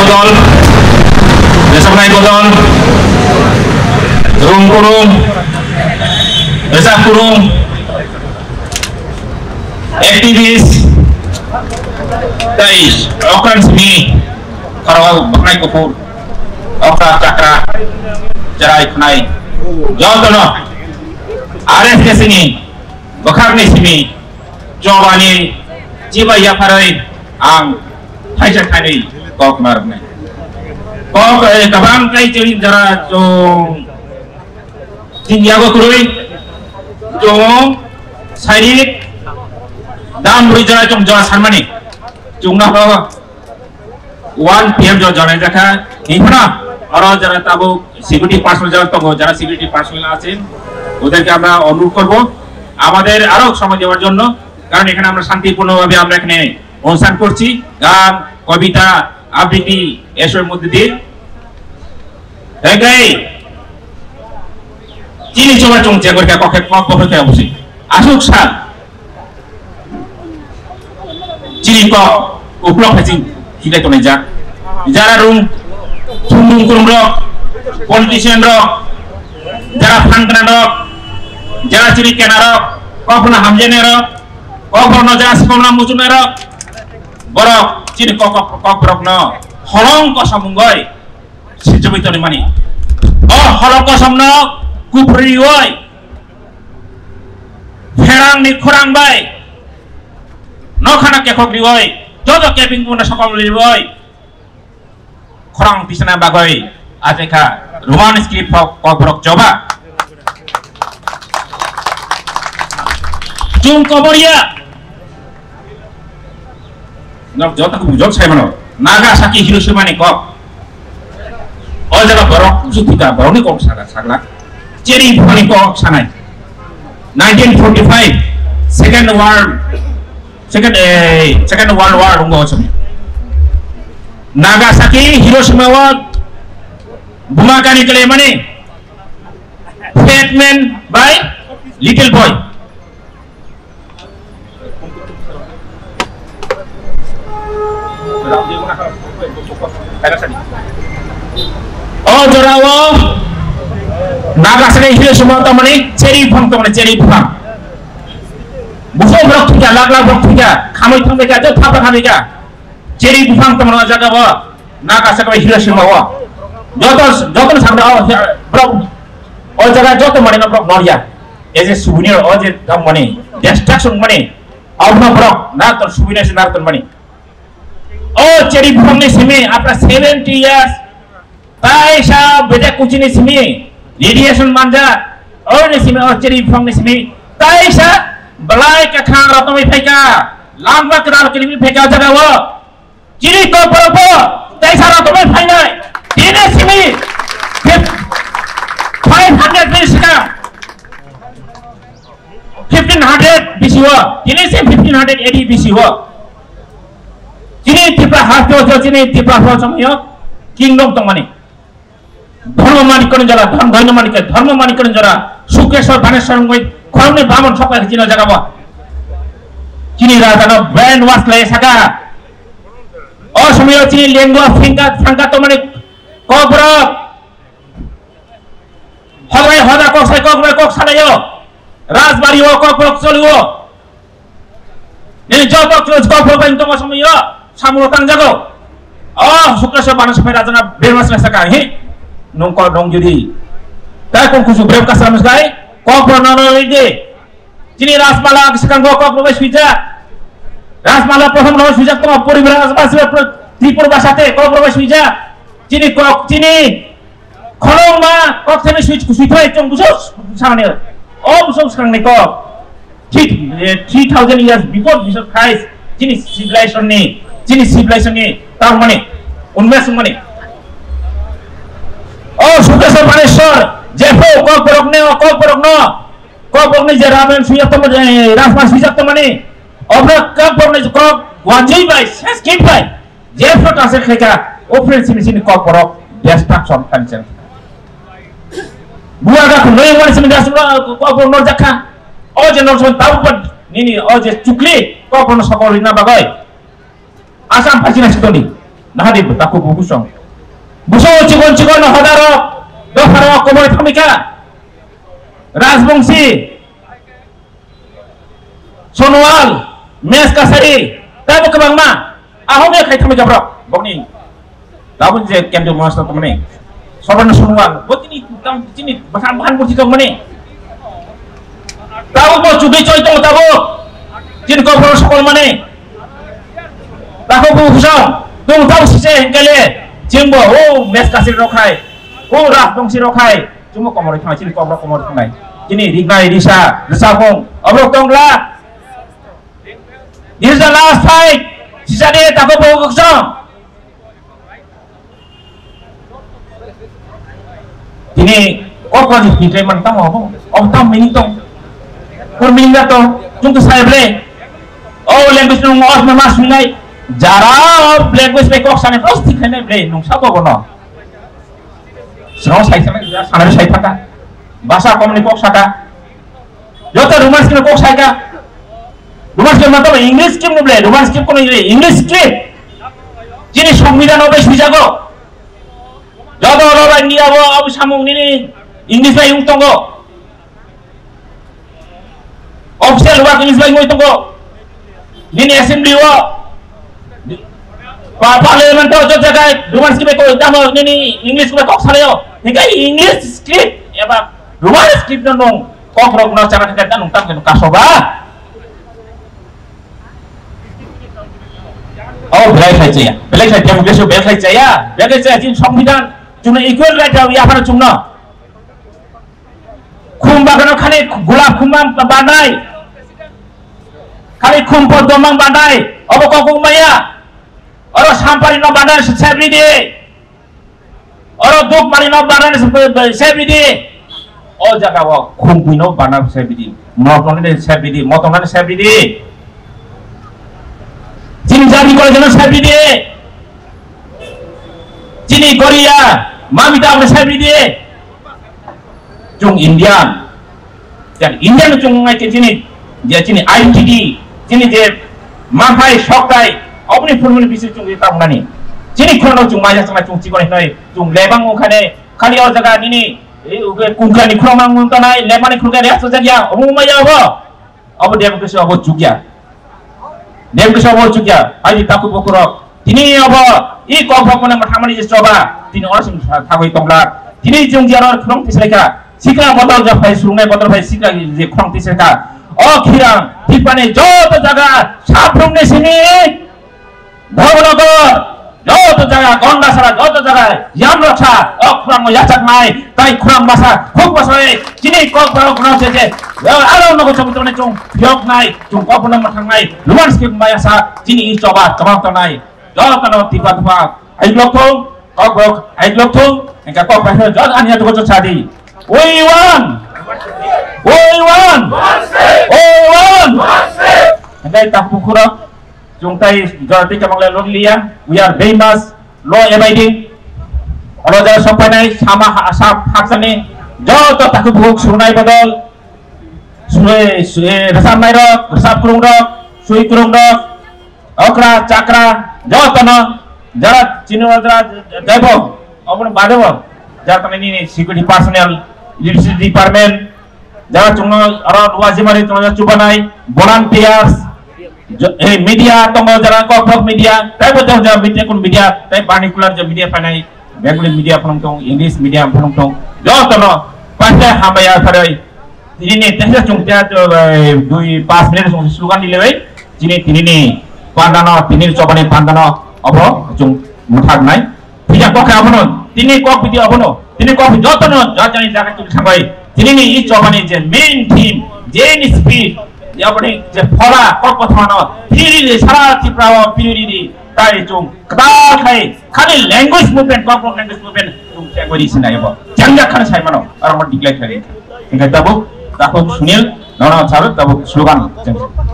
bodol, besok bodol, rum kurung, besok kurung, aktivis, guys, okran semi, kalau baknai kupur, okra cakra, cerai kunai, jauh tu no, ares kesini, bakar ni semi, jawabani, jiwa ya parai, ang, hai cakani, kok marne. Kok kabang kai ceri jara jong tinggiago kurui jong sairik dam beri jara jong jara sarmani jong na bawa 1 PM jara jaka hihna orang jara tabu security personnel jara togo jara security personnel aছেন ওদেরকে আমরা অনুরোধ করব আমাদের আরো সময় দেওয়ার জন্য কারণ এখানে আমরা শান্তিপূর্ণভাবে আমরা এখানে অনুষ্ঠান করছি গান কবিতা আবৃত্তি এসবের মধ্যে দিয়ে এই চিনি চোবা চংচে করে কখে কখে বসে আসুক সাল চিনি ক উপলক ফেসিং হিলে তো যা যারা রুম থুমুম কুম রক পলিটিশিয়ান রক যারা ফান্ডনা রক যারা চিনি কেনা রক কখনো হামজেনে রক কখনো যারা সকলনা মুচুনে রক বড় চিনি ক রক ন হলঙ্ক সমঙ্গয় সিজমিতনি মানি হলঙ্ক সমন কুফরি ওই ফেরাং নি খরাং বাই নখানা কেখকরি ওই যত কেবিং গুনা সকল লিবই খরাং বিছনা বাগই আজেখা রোমান স্ক্রিপ্ট কবরক জবা জুম কবরিয়া যত বুঝক সাইমানো Nagasaki Hiroshima ni kok oh jaga borok sutika borok ni kok sagla ceri bukan kok sanai 1945 second world war ungo chumi Nagasaki Hiroshima wa buma kani kale mane fat man by little boy oh jorawo Nagasaki Hiroshima tamani cherry bomb tamani cherry bomb buho brok thika lag brok thika khamoi thangbe ka jo thapa khambe ka cherry bomb tamani jaga wa Nagasaki Hiroshima wa joto samne brok o jaga joto mane na brok noria as a souvenir o je dam mane destruction mane avna brok na tor souvenir se na tor mane oh cherry bomb ni simi after 70 years taisa beda kuchini simi radiation manja oh ni simi oh cherry bomb ni simi taisa balai ka khang ratoi phaika lamba kral kelimi phaika jaga wo chiri ko poropo taisa ratoi phainai tine simi 500 bisika 1500 BC wo tine se 1580 BC wo chini tipra hasto jo chini tipra ho samyo kingdom tongmani ধর্ম মানিকরণ যারা ধর্ম মানিকরণ যারা সুকেশ্বর বানেশ্বর গই খরমনি ব্রাহ্মণ সবাই চিনা জাগাবো চিনি রাজানো brand wash লাই সাকা অসময় চিনি লেঙ্গুয়া ফ্রাঙ্কা তো মানে কবর হবাই হদা কসাই কবর কক সালাইও রাজবাড়ি ও কবর চলিও নে জবক কবর বাইন তো সময় সামুরো কাং জাগো সুকেশ্বর বানেশ্বর রাজানা বেরমাস লাই সাকা হে nongko dong jadi kai kong kusu brem kasar meskai kok pronono ide jini rasmala sekarang kok probe suja rasmala prohom no suja to poribar asbasi tripur basate kok probe suja jini kok jini kholong ma kok sene suit thoi chong busos samane oh busos sekarang ni kok 3000 years before Jesus Christ jini civilization ni tahu mane unmes mane oh Sukeশ্বর বানেশ্বর জেফো Kokborok নে যে ramen সুয়াত মানে রাজমা সুজাত মানে অবরক Kokborok নে কক ওয়ানজই বাই স্কিপ বাই জেফো টাসে খেকা ওফ্রেন্ড সিমিসিনি কক বরক destruction কালচার বুয়া গা নই মানে সিমি দাস কক বরক নর জাখা ও যে নর সন তাউ পট নিনি ও যে চুকলি কক বরক সকল না বাগাই Assam ফাজিনা সিতনি nahadi taku busong cikon hadaro doharo komori thamika Rajbongsi Sonowal Mes Kasari tabu kebang ma ahomnya kai thamika bro bongni tabun je kendo master temene Soban Sonowal buat ini bahan murti kang mane tabu mo cubi coy tong tabu jin ko bro skol mane taku busong tung tahu sise hengkele jimbo mes kasir rokai Rajbongsi rokai cuma komori thamai cini komro komori thamai kini dignai disa desakong obrok tongla this is the last fight sisa dia tak apa kosong kini kok di pintai mentang apa tam minitong kur minga to jungtu saya ble language nung os mas mingai jara language pe kok sane pros dikhane ble nung sabo bono serong sai sana sai taka bahasa komuni kok saka joto rumah skin kok saka rumah skin mato english skin ble rumah skin kono english skin jini সংবিধান হবে সুজাগো joto roba india bo abu samung nini english bai ungtongo official work english bai ngoitongo nini assembly wo parliament to jaga rumah skin ko damo nini english ko kok saleo hingga english script eba rumah script nong kok rogno cara kita nong tam kan kasoba belai khai tiang beso belai khai jaya jin সংবিধান jumna equal right ya phana jumna khum bagano khali gulab khumam bandai khali khum podomang bandai obo kokung maya oro sampari no bandai sebri di oro duk mari no bandai sebri di jaga wa khum puino bandai sebri di motong sebri di jini jadi kole jono sebri di jini Korea mamita apne sebri di jung Indian dan Indian jung ngai ke jini dia jini ITD jini je mampai shoktai apni phulmuni bisi jung ta ngani jini khono jung maja sama jung cikon noi jung lebang khane khali or jaga nini kungkani khromang mun ta nai lebani khurga resto jagia omu maya abo dem keso abo jugya dem keso abo jugya ai taku bokurok tini abo I kok mana mathamani je coba tini orang thagoi tongla tini jung jiaro khrong tisleka sikra botol ja phai sungai botol phai sikra je khrong tisleka khirang tipane joto jaga saprung ne sini bhagnagar joto jaga gonda sara joto jaga yamracha khrang yachak mai tai khrang masa khuk basai tini kok khrong je aro no ko chobutone chung yok nai chung kok na mathang nai luan skip maya sa tini I coba tamang to nai joto no tiba-tiba ai blok thong engka kok bahasa jot ania to chadi we won engkai tak pukura jungtai jorti kamangla lodlia we are famous law abiding alo jara sampai nai sama asap haksani joto tak buk sunai badal suwe resam nai rok resap kurung rok sui kurung rok okra chakra joto no jara chinwa jara debo apun badebo jara tane ni security personnel electricity department jara chungno around wazimari tona chubanai volunteers media tongo jara kok media debo jara media kun media tai particular je media panai Bengali media phang tong English media phang tong joto no pasai hamaya tharai ini tehja chungtia to 2-5 minit slogan dilewai tini ni pandano tini chobane pandano abo jung muthak nai tidak kok abono tini kok video abono tini kok jotono jajani jaga tu thabai tini ni I chobani je main theme jeni speed yapani je phola kok pathano piri sara tiprawa piri tai jung kada khai khali language movement kok language movement jung chagori sinai abo jangja khana sai mano arama declare khari inga tabu sunil nona charut tabu slogan